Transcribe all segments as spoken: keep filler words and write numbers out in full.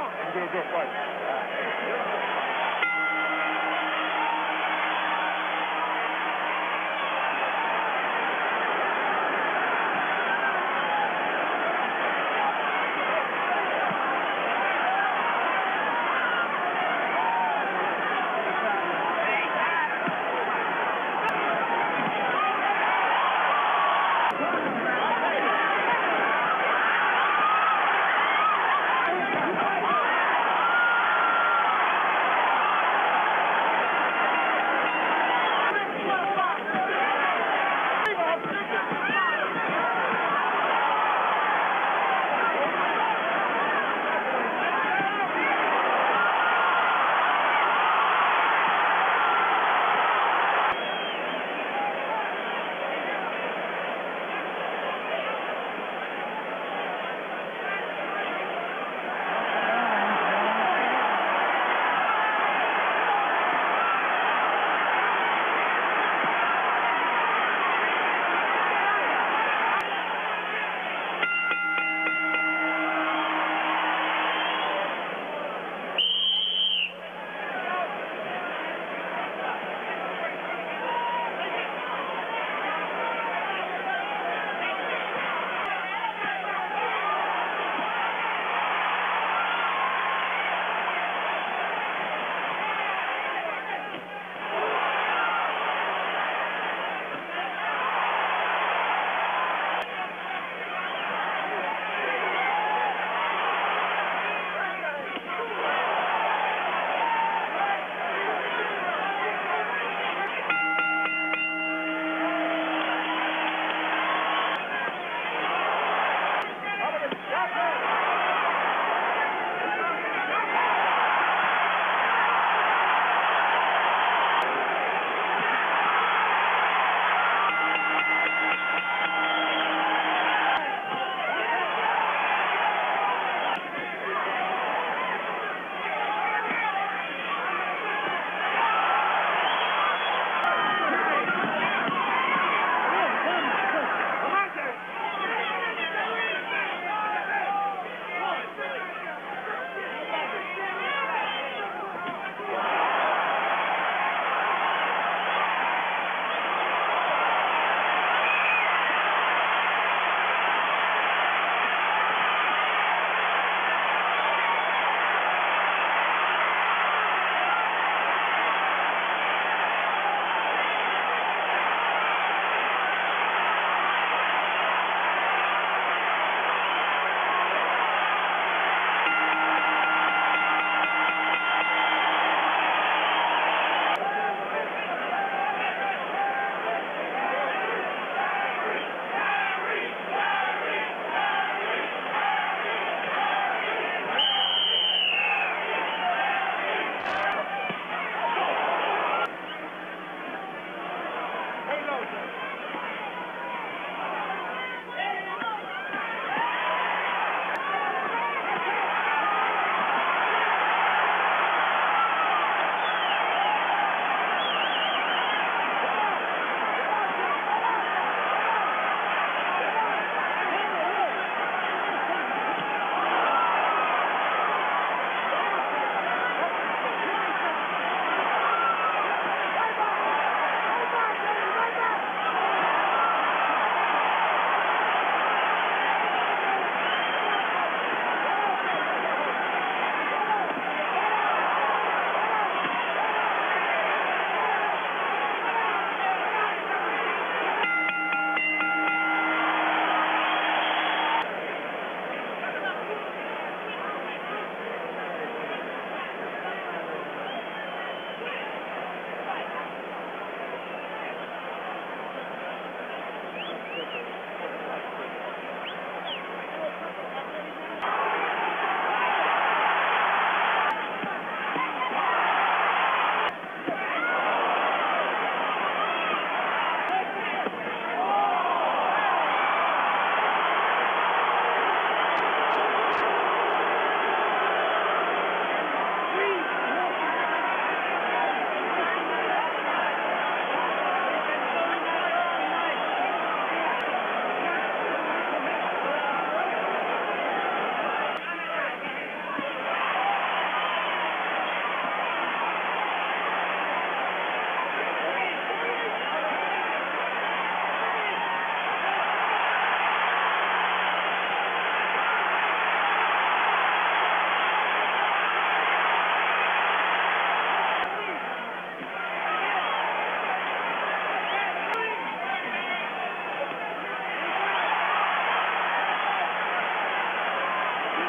Engage your fight.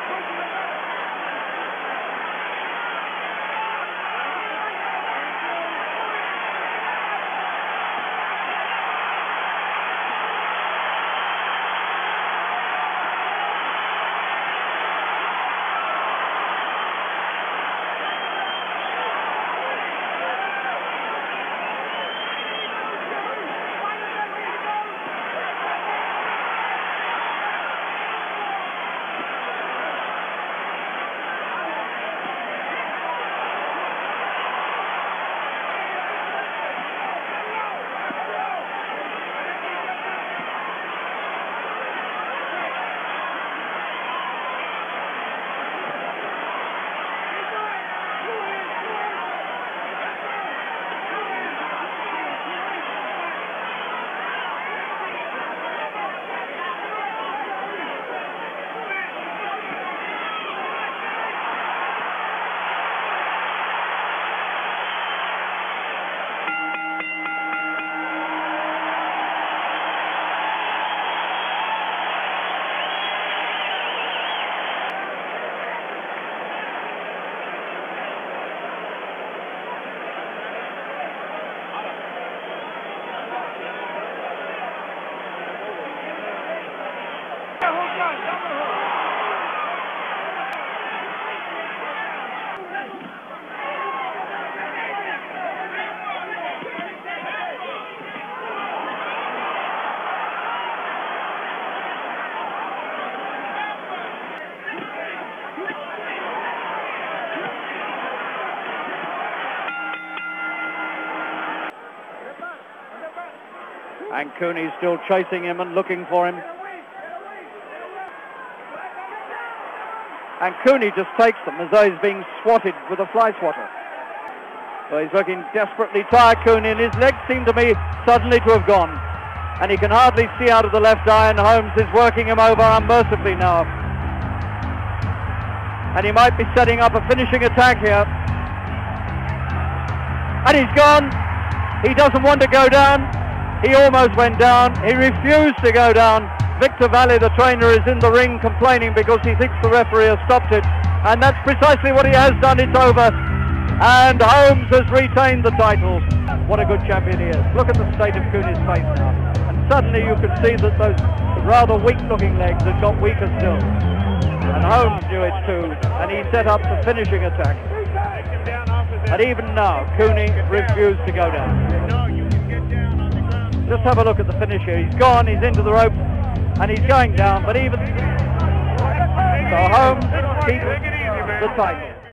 And Cooney's still chasing him and looking for him. And Cooney just takes them as though he's being swatted with a fly swatter. Well, he's looking desperately tired, Cooney, and his legs seem to me suddenly to have gone. And he can hardly see out of the left eye, and Holmes is working him over unmercifully now. And he might be setting up a finishing attack here. And he's gone. He doesn't want to go down. He almost went down. He refused to go down. Victor Valle, the trainer, is in the ring complaining because he thinks the referee has stopped it. And that's precisely what he has done. It's over. And Holmes has retained the title. What a good champion he is. Look at the state of Cooney's face now. And suddenly you can see that those rather weak-looking legs had got weaker still. And Holmes knew it too. And he set up the finishing attack. And even now, Cooney refused to go down. Just have a look at the finish here. He's gone, he's into the ropes, and he's going down, but even so, Holmes keeps the title.